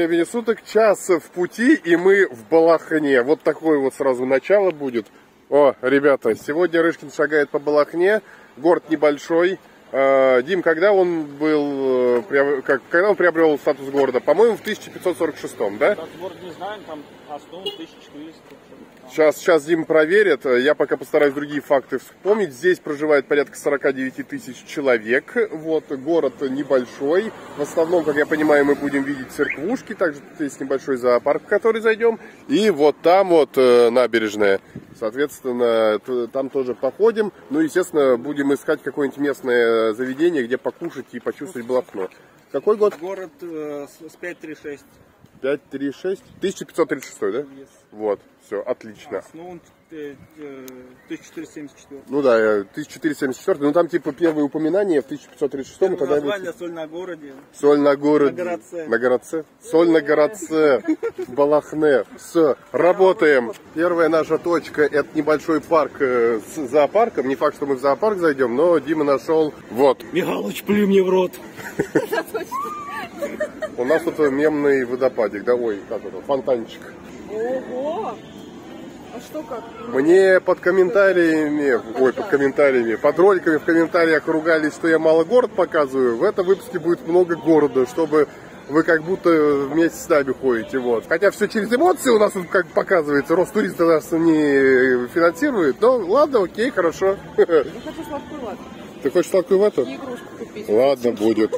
времени суток, час в пути, и мы в Балахне. Вот такое вот сразу начало будет. О, ребята, сегодня Рыжкин шагает по Балахне. Город небольшой. Дим, когда он был, когда он приобрел статус города? По-моему, в 1546, да? Статус города не знаем, там основан 1400. Сейчас Дим проверит. Я пока постараюсь другие факты вспомнить. Здесь проживает порядка 49 тысяч человек. Вот, город небольшой. В основном, как я понимаю, мы будем видеть церквушки. Также тут есть небольшой зоопарк, в который зайдем. И вот там вот набережная. Соответственно, там тоже походим. Ну, естественно, будем искать какое-нибудь местное заведение, где покушать и почувствовать Балахну. Какой год? Город с 536. 536? 1536, да? Yes. Вот, все, отлично. Основан 1474. Ну да, 1474, ну там типа первые упоминания в 1536. Первое название «Соль на городе». Соль на городе. На городце. На городце. Соль на городце. Балахне. Все, работаем. Первая наша точка — это небольшой парк с зоопарком. Не факт, что мы в зоопарк зайдем, но Дима нашел. Вот. Михалыч, плюй мне в рот. У нас тут мемный водопадик, да? Ой, как это, фонтанчик. Ого! А что как? Мне под комментариями, под роликами в комментариях ругались, что я мало город показываю. В этом выпуске будет много города, чтобы вы как будто вместе с нами ходите. Вот. Хотя все через эмоции у нас, как показывается, Ростурист нас не финансирует. Но ладно, окей, хорошо. Я хочу сладкую вату. Ты хочешь сладкую вату? И игрушку купить. Ладно, будет.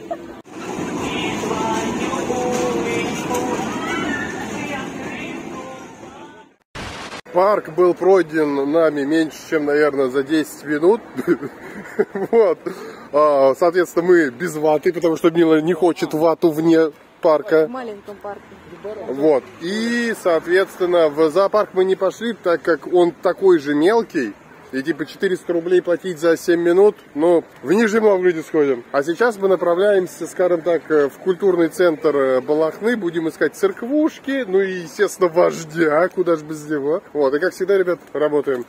Парк был пройден нами меньше, чем, наверное, за 10 минут. Вот. Соответственно, мы без ваты, потому что Мила не хочет вату вне парка. В маленьком парке. Вот. И, соответственно, в зоопарк мы не пошли, так как он такой же мелкий. И типа 400 рублей платить за 7 минут, ну, в Нижнем Новгороде сходим. А сейчас мы направляемся, скажем так, в культурный центр Балахны, будем искать церквушки, ну и, естественно, вождя, куда же без него. Вот, и как всегда, ребят, работаем.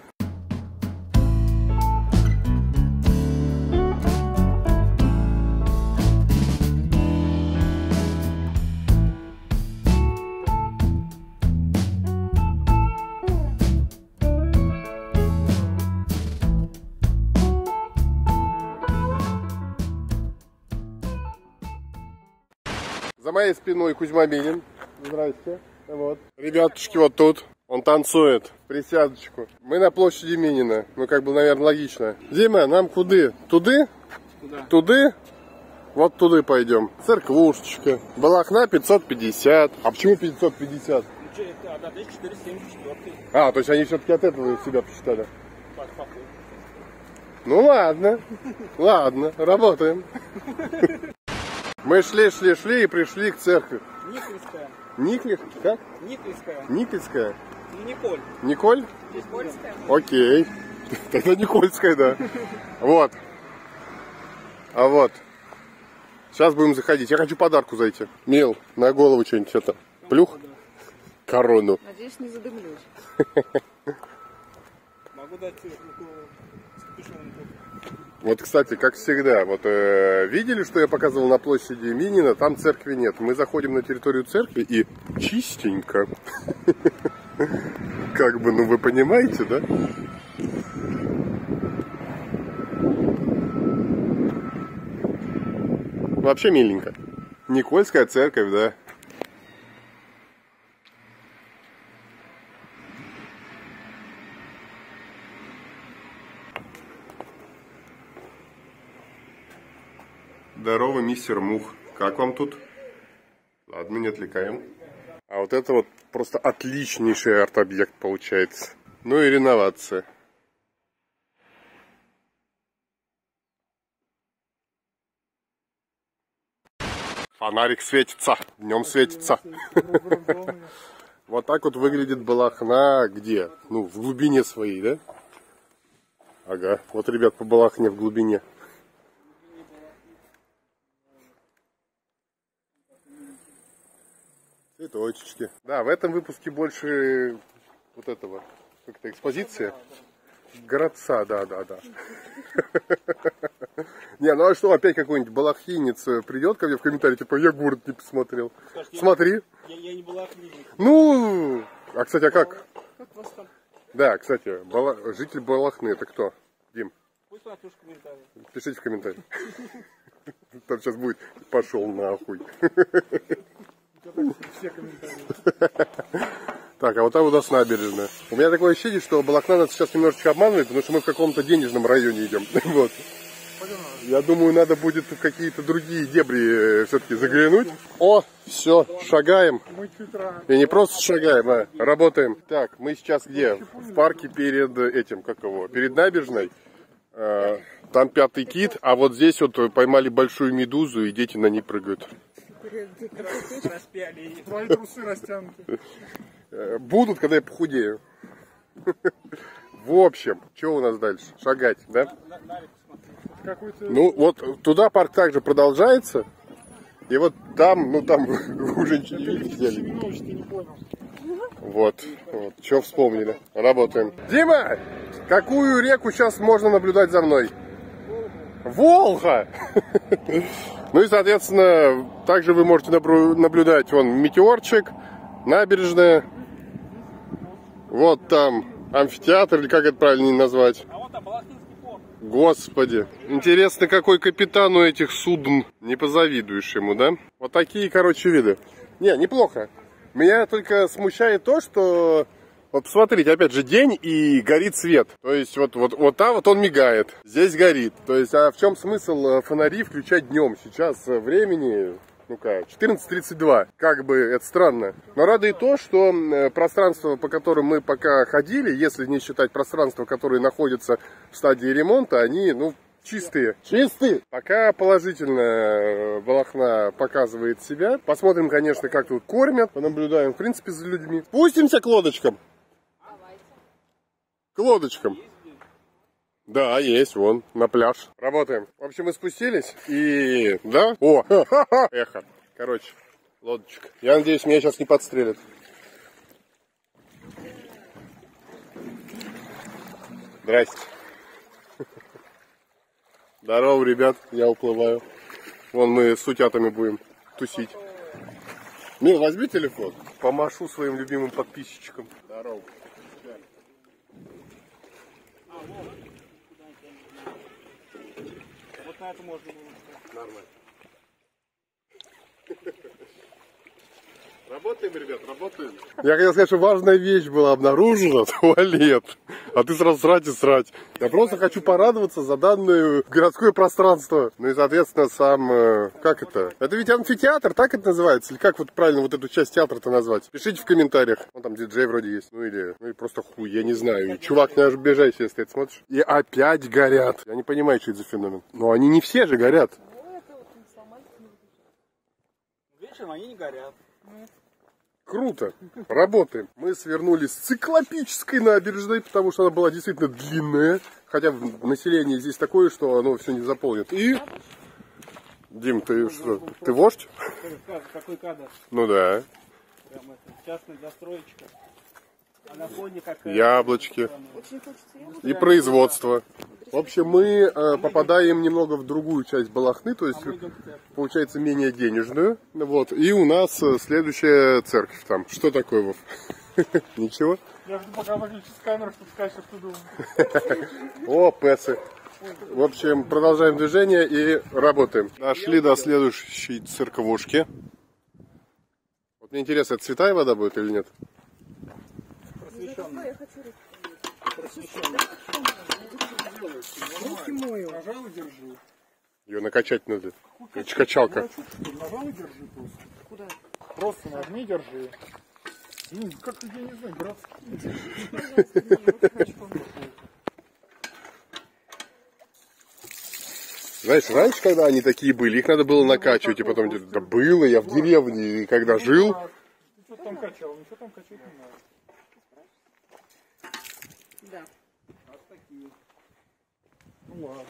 За моей спиной Кузьма Минин. Здрасте. Вот. Ребятушки вот тут. Он танцует. Присядочку. Мы на площади Минина. Ну, как бы, наверное, логично. Дима, нам куды? Туды? Куда? Туды? Вот туды пойдем. Церквушечка. Балахна 550. А почему 550? Это 1474. А, то есть они все-таки от этого себя посчитали. Ну ладно. Ладно, работаем. Мы шли и пришли к церкви. Никольская. Никлих? Как? Никольская. Никольская? Николь. Николь? Никольская. Окей. Тогда Никольская, да. Вот. А вот. Сейчас будем заходить. Я хочу подарку зайти. Мил, на голову что-нибудь это. Плюх? Корону. Надеюсь, не задымлюсь. Могу дать Вот, кстати, как всегда, вот видели, что я показывал на площади Минина, там церкви нет. Мы заходим на территорию церкви и чистенько. Как бы, ну вы понимаете, да? Вообще миленько. Никольская церковь, да. Здорово, мистер Мух. Как вам тут? Ладно, не отвлекаем. А вот это вот просто отличнейший арт-объект получается. Ну и реновация. Фонарик светится, днем светится. Вот так вот выглядит Балахна где? Ну, в глубине своей, да? Ага, вот, ребят, по Балахне в глубине. Цветочки. Да, в этом выпуске больше вот этого, как-то экспозиция. городца, да. Не, ну а что, опять какой-нибудь балахинец придет ко мне в комментарии, типа, я город не посмотрел. Скажешь, Смотри. Я не была книжник. Ну, а кстати, а как? Как вас там? Да, кстати, житель Балахны, это кто? Дим, Пусть напишешь в комментариях. пишите в комментариях. Там сейчас будет пошел нахуй. Все комментарии. Так, а вот там у нас набережная. У меня такое ощущение, что Балахна нас сейчас немножечко обманывает, потому что мы в каком-то денежном районе идем. Вот. Я думаю, надо будет в какие-то другие дебри все-таки заглянуть. О, все, шагаем. И не просто шагаем, а работаем. Так, мы сейчас где? В парке перед этим, как его, перед набережной. Там 5-й кит, а вот здесь вот поймали большую медузу, и дети на ней прыгают. Распяли. Твои трусы растянуты. Будут, когда я похудею. В общем, что у нас дальше? Шагать, да? Какой-то... Ну, вот туда парк также продолжается. И вот там, ну там уже ничего не видели. Ночь, ты не понял. Вот, что вспомнили. Работаем. Дима, какую реку сейчас можно наблюдать за мной? Волга! Ну и, соответственно, также вы можете наблюдать вон метеорчик, набережная. Вот там амфитеатр, или как это правильно назвать? А вот там Балахнинский порт. Господи, интересно, какой капитан у этих судн. Не позавидуешь ему, да? Вот такие, короче, виды. Не, неплохо. Меня только смущает то, что... Вот посмотрите, опять же, день и горит свет. То есть вот там вот он мигает, здесь горит. То есть, а в чем смысл фонари включать днем? Сейчас времени... Ну-ка, 14:32. Как бы это странно. Но радует то, что пространство, по которым мы пока ходили, если не считать пространства, которые находятся в стадии ремонта, они, ну, чистые. Чистые! Пока положительно Балахна показывает себя. Посмотрим, конечно, как тут кормят. Понаблюдаем, в принципе, за людьми. Спустимся к лодочкам. К лодочкам. Да, есть, вон, на пляж. Работаем. В общем, мы спустились и... Да? О, эхо. Короче, лодочка. Я надеюсь, меня сейчас не подстрелят. Здрасте. Здорово, ребят, я уплываю. Вон мы с утятами будем тусить. Мил, возьми телефон. Помашу своим любимым подписчикам. Здорово. Вот на это можно было. Нормально. Работаем, ребят, работаем. Я хотел сказать, что важная вещь была обнаружена, туалет. А ты сразу срать и срать. Я просто хочу порадоваться за данное городское пространство. Ну и, соответственно, сам... Как это? Это ведь амфитеатр, так это называется? Или как вот правильно вот эту часть театра-то назвать? Пишите в комментариях. Вон там диджей вроде есть. Ну или просто хуй, я не знаю. И чувак на ближайший стоит, смотришь. И опять горят. Я не понимаю, что это за феномен. Но они не все же горят. Вечером они не горят. Круто. Работаем. Мы свернули с циклопической набережной, потому что она была действительно длинная. Хотя население здесь такое, что оно все не заполнит. И... Дим, ты что? Ты вождь? Какой кадр? Ну да. Прям это, частная застройка. А на фоне какая? Яблочки. Очень хочется яблок. И производство. В общем, мы попадаем немного в другую часть Балахны, то есть, получается, менее денежную. Вот. И у нас следующая церковь там. Что такое, Вов? Ничего? Я жду, пока выключится камера, чтобы сказать, что ты думаешь. О, песы. В общем, продолжаем движение и работаем. Дошли до следующей церковушки. Вот мне интересно, это святая вода будет или нет? Просвещенная. Я хочу руки мою. Нажал и держи. Ее накачать надо. Качалка. Нажал и держи просто. Куда? Просто нажми и держи. Ну, как-то, я не знаю, Знаешь, раньше, когда они такие были, их надо было накачивать, и потом где-то да было, я в деревне, и когда жил. Ты что там качал? Ничего там качать не надо. Да. Вот такие. Ну ладно.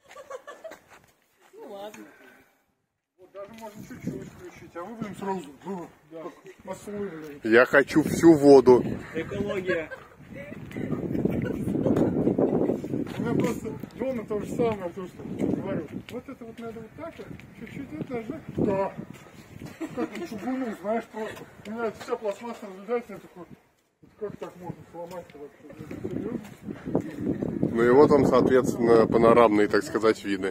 Ну ладно. Вот даже можно чуть-чуть включить, а мы будем сразу. Да. Маслы, блядь. Я хочу всю воду. Экология. там просто Джона то же самое, то, что говорю. Вот это вот надо вот так вот, чуть-чуть это нажать. Да. Как чугуну, знаешь, просто. У меня вся пластмасса разлетается, я такой, как так можно сломать-то вообще? Серьезно? Ну и вот он, соответственно, панорамные, так сказать, виды.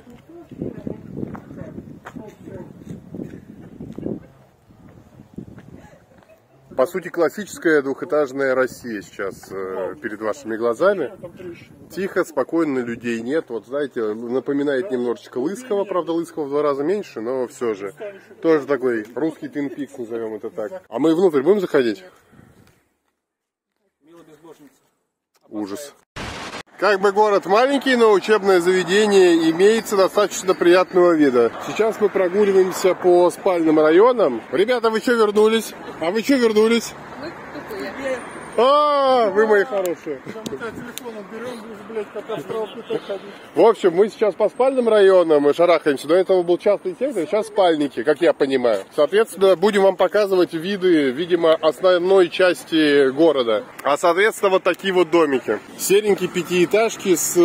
По сути, классическая двухэтажная Россия сейчас перед вашими глазами. Тихо, спокойно, людей нет. Вот, знаете, напоминает немножечко Лысково. Правда, Лысково в 2 раза меньше, но все же. Тоже такой русский Twin Peaks, назовем это так. А мы внутрь будем заходить? Ужас. Как бы город маленький, но учебное заведение имеется достаточно приятного вида. Сейчас мы прогуливаемся по спальным районам. Ребята, вы что вернулись? А вы что вернулись? Мы тупые. А, вы мои хорошие. Телефон отберем, блядь, катастрофы ходить. В общем, мы сейчас по спальным районам шарахаемся. До этого был частный сектор, сейчас спальники, как я понимаю. Соответственно, будем вам показывать виды, видимо, основной части города. А, соответственно, вот такие вот домики. Серенькие пятиэтажки с,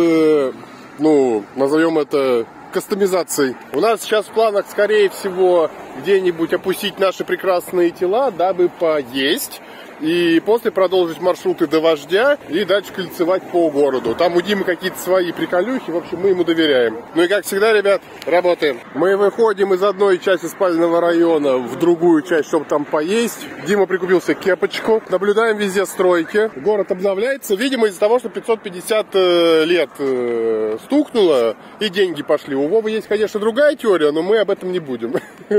ну, назовем это, кастомизацией. У нас сейчас в планах, скорее всего, где-нибудь опустить наши прекрасные тела, дабы поесть. И после продолжить маршруты до Вождя и дальше кольцевать по городу. Там у Димы какие-то свои приколюхи, в общем, мы ему доверяем. Ну и как всегда, ребят, работаем. Мы выходим из одной части спального района в другую часть, чтобы там поесть. Дима прикупил себе кепочку. Наблюдаем везде стройки. Город обновляется, видимо, из-за того, что 550 лет стукнуло и деньги пошли. У Вовы есть, конечно, другая теория, но мы об этом не будем.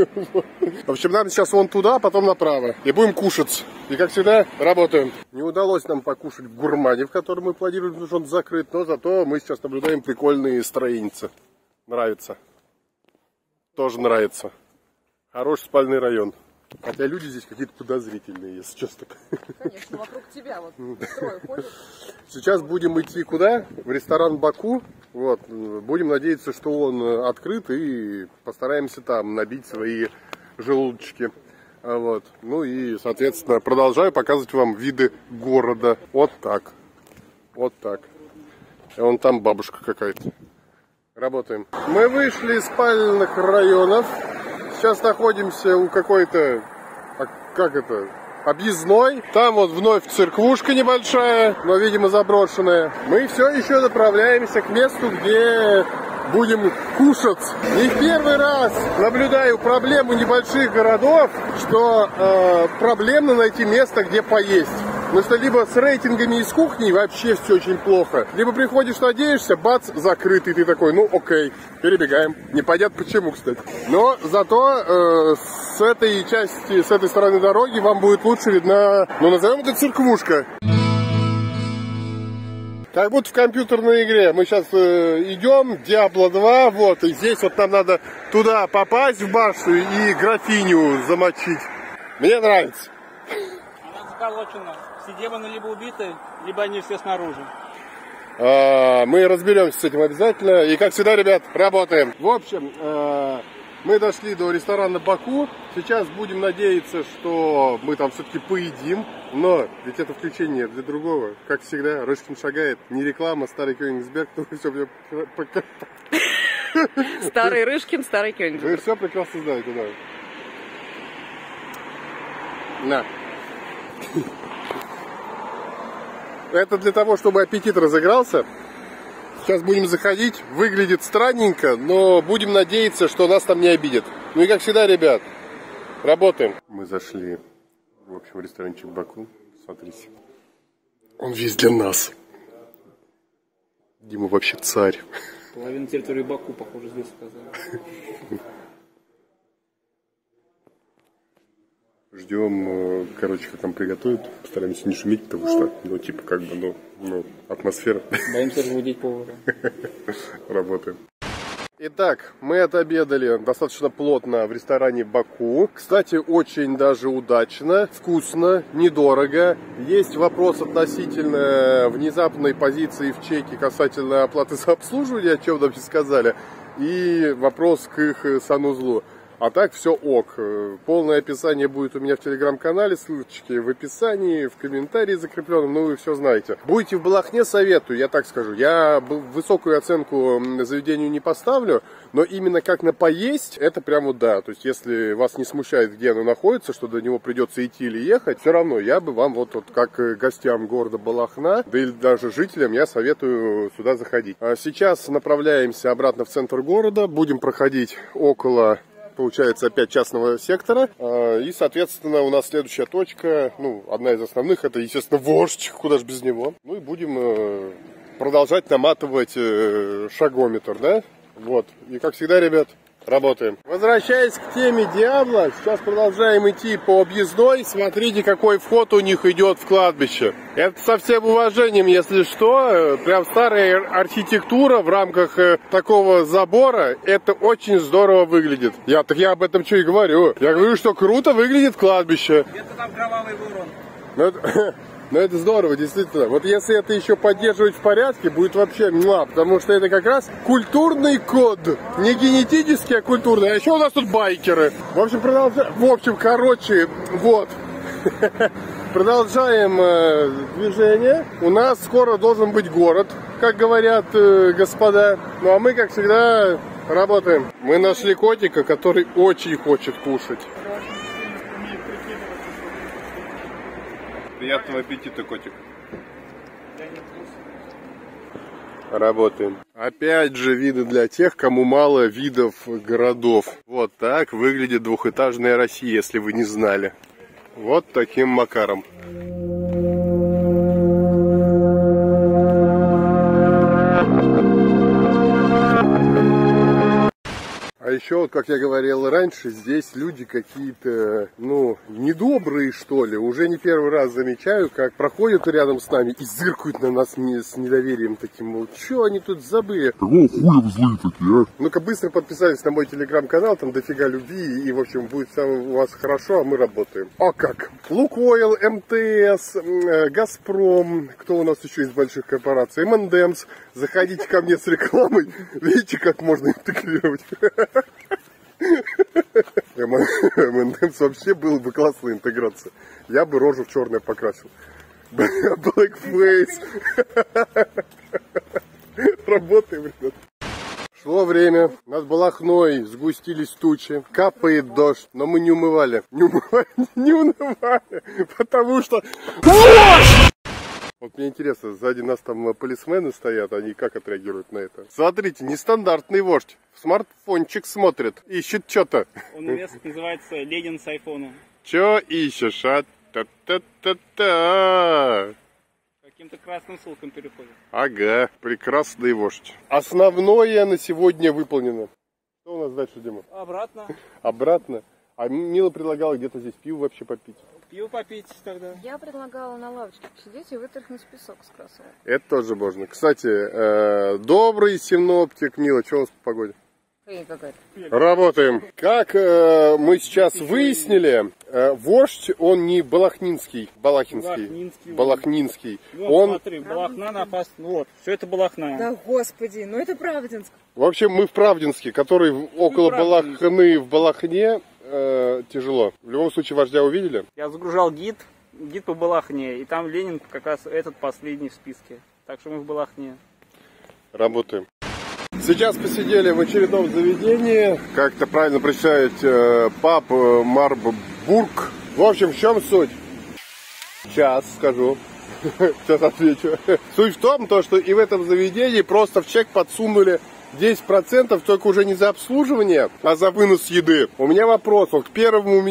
В общем, нам сейчас вон туда, потом направо. И будем кушать. И как всегда, работаем. Не удалось нам покушать в гурмане, в котором мы планируем, потому что он закрыт, но зато мы сейчас наблюдаем прикольные строеницы. Нравится. Тоже нравится. Хороший спальный район. Хотя люди здесь какие-то подозрительные, если честно. Конечно, вокруг тебя вот строй ходит. Сейчас будем идти куда? В ресторан Баку. Вот. Будем надеяться, что он открыт, и постараемся там набить свои желудочки. Вот. Ну и, соответственно, продолжаю показывать вам виды города. Вот так. Вот так. И вон там бабушка какая-то. Работаем. Мы вышли из спальных районов. Сейчас находимся у какой-то, как это, объездной. Там вот вновь церквушка небольшая, но, видимо, заброшенная. Мы все еще направляемся к месту, где будем кушать. Не в первый раз наблюдаю проблему небольших городов, что проблемно найти место, где поесть. Потому что либо с рейтингами из кухни вообще все очень плохо, либо приходишь, надеешься, бац, закрытый, ты такой, ну окей, перебегаем. Непонятно почему, кстати. Но зато с этой части, с этой стороны дороги вам будет лучше видна, ну назовем это церквушка. Как будто в компьютерной игре. Мы сейчас идем, Diablo 2, вот, и здесь вот нам надо туда попасть, в башню, и графиню замочить. Мне нравится. Она заколочена. Все демоны либо убиты, либо они все снаружи. Мы разберемся с этим обязательно. И как всегда, ребят, работаем. В общем, мы дошли до ресторана Баку. Сейчас будем надеяться, что мы там все-таки поедим. Но ведь это включение для другого. Как всегда, Рыжкин шагает. Не реклама, старый Кёнигсберг. Все, Старый Рыжкин, старый Кёнигсберг. вы все прекрасно знаете, да. На. Это для того, чтобы аппетит разыгрался. Сейчас будем заходить. Выглядит странненько, но будем надеяться, что нас там не обидят. Ну и как всегда, ребят, работаем. Мы зашли, в общем, в ресторанчик Баку. Смотрите. Он весь для нас. Дима вообще царь. Половина территории Баку, похоже, здесь сказали. Ждем, короче, как нам приготовят. Постараемся не шуметь, потому что, ну, типа, как бы, ну, атмосфера. Боимся разбудить повара. Работаем. Итак, мы отобедали достаточно плотно в ресторане Баку. Кстати, очень даже удачно, вкусно, недорого. Есть вопрос относительно внезапной позиции в чеке касательно оплаты за обслуживание, о чем нам не сказали. И вопрос к их санузлу. А так все ок. Полное описание будет у меня в телеграм-канале, ссылочки в описании, в комментарии закрепленном, ну вы все знаете. Будете в Балахне, советую, я так скажу. Я высокую оценку заведению не поставлю, но именно как на поесть, это прямо да. То есть если вас не смущает, где оно находится, что до него придется идти или ехать, все равно я бы вам вот как гостям города Балахна, да или даже жителям, я советую сюда заходить. А сейчас направляемся обратно в центр города, будем проходить около, получается, опять частного сектора. И, соответственно, у нас следующая точка, ну, одна из основных, это, естественно, вождь, куда же без него. Ну и будем продолжать наматывать шагометр, да? Вот. И, как всегда, ребят, работаем. Возвращаясь к теме Диабло, сейчас продолжаем идти по объездной. Смотрите, какой вход у них идет в кладбище. Это со всем уважением, если что. Прям старая архитектура в рамках такого забора. Это очень здорово выглядит. Я об этом что и говорю. Я говорю, что круто выглядит кладбище. Где-то там кровавый ворон. Но это здорово, действительно. Вот если это еще поддерживать в порядке, будет вообще муа, потому что это как раз культурный код. Не генетический, а культурный. А еще у нас тут байкеры. В общем, вот. Продолжаем движение. У нас скоро должен быть город, как говорят господа. Ну а мы, как всегда, работаем. Мы нашли котика, который очень хочет кушать. Приятного аппетита, котик. Работаем. Опять же, виды для тех, кому мало видов городов. Вот так выглядит двухэтажная Россия, если вы не знали. Вот таким макаром. А еще, вот, как я говорил раньше, здесь люди какие-то, ну, недобрые, что ли. Уже не первый раз замечаю, как проходят рядом с нами и зыркают на нас с недоверием таким, мол, что они тут забыли? Какого хуя злые такие, а? Ну-ка быстро подписались на мой телеграм-канал, там дофига любви, и, в общем, будет у вас хорошо, а мы работаем. А как? Лукойл, МТС, Газпром, кто у нас еще из больших корпораций? МНДМС. Заходите ко мне с рекламой, видите, как можно интегрировать. МНДМС вообще была бы классная интеграция. Я бы рожу в черное покрасил. Blackface. Работаем, ребят. Шло время, над Балахной сгустились тучи, капает дождь, но мы не умывали. Не унывали, потому что... Вот мне интересно, сзади нас там полисмены стоят, они как отреагируют на это? Смотрите, нестандартный вождь. В смартфончик смотрит, ищет что-то. Он у нас называется Ленин с айфона. Че ищешь, а? Та-та-та-та. Каким-то красным ссылкам переходит. Ага, прекрасный вождь. Основное на сегодня выполнено. Что у нас дальше, Дима? Обратно. Обратно? А Мила предлагала где-то здесь пиво вообще попить. Пиво попить тогда. Я предлагала на лавочке посидеть и вытряхнуть песок с кроссовок. Это тоже можно. Кстати, добрый синоптик, Мила, что у вас по погоде? Хрень какая-то. Работаем. Как мы сейчас выяснили, вождь, он не балахнинский, балахнинский. Вот, Он... смотри, Балахна напасть. Вот, все это Балахна. Да господи, ну это Правдинск. В общем, мы в Правдинске, который около Балахны, в Балахне, тяжело. В любом случае, вождя увидели? Я загружал гид по Балахне, и там Ленин как раз этот последний в списке. Так что мы в Балахне. Работаем. Сейчас посидели в очередном заведении, как это правильно прочитать, паб Марбург. В общем, в чем суть? Сейчас скажу. Сейчас отвечу. Суть в том, что и в этом заведении просто в чек подсунули 10%, только уже не за обслуживание, а за вынос еды. У меня вопрос. Вот к первому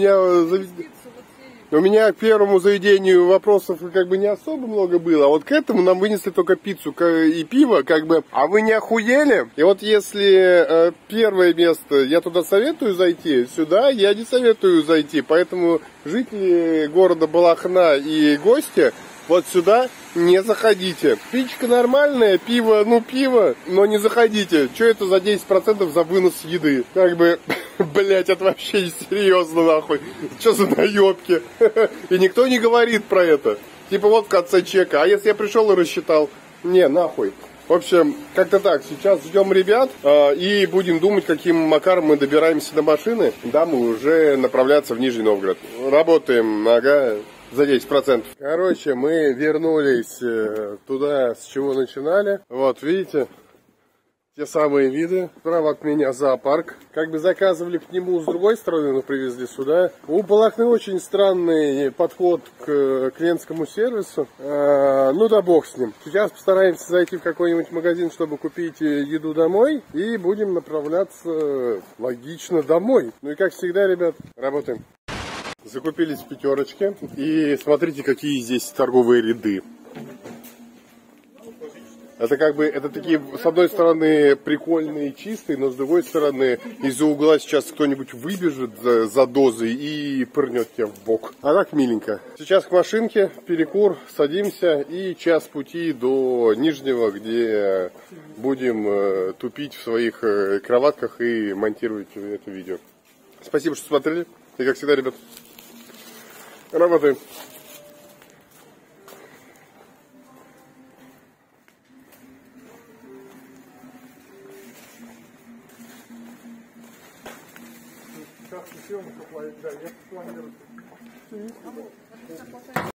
к первому заведению вопросов как бы не особо много было, а вот к этому нам вынесли только пиццу и пиво, как бы. А вы не охуели? И вот если первое место, я туда советую зайти, сюда я не советую зайти, поэтому жители города Балахна и гости вот сюда не заходите. Пичка нормальная, пиво, пиво, но не заходите. Что это за 10% за вынос еды? Как бы, блять, это вообще несерьезно, нахуй. Что за наебки? И никто не говорит про это. Типа вот в конце чека. А если я пришел и рассчитал? Не, нахуй. В общем, как-то так. Сейчас ждем ребят и будем думать, каким макаром мы добираемся до машины. Да, мы уже направляться в Нижний Новгород. Работаем, ага, за 10%. Короче, мы вернулись туда, с чего начинали. Вот, видите? Те самые виды. Справа от меня зоопарк. Как бы заказывали к нему с другой стороны, но привезли сюда. У Балахны очень странный подход к клиентскому сервису. Ну да бог с ним. Сейчас постараемся зайти в какой-нибудь магазин, чтобы купить еду домой. И будем направляться логично домой. Ну и как всегда, ребят, работаем. Закупились в пятерочке. И смотрите, какие здесь торговые ряды. Это как бы, это такие, с одной стороны, прикольные и чистые, но с другой стороны, из-за угла сейчас кто-нибудь выбежит за дозой и пырнет тебя в бок. А так миленько. Сейчас к машинке, перекур, садимся и час пути до Нижнего, где будем тупить в своих кроватках и монтировать это видео. Спасибо, что смотрели. И как всегда, ребят, работаем. Сейчас съемка, да, я планирую.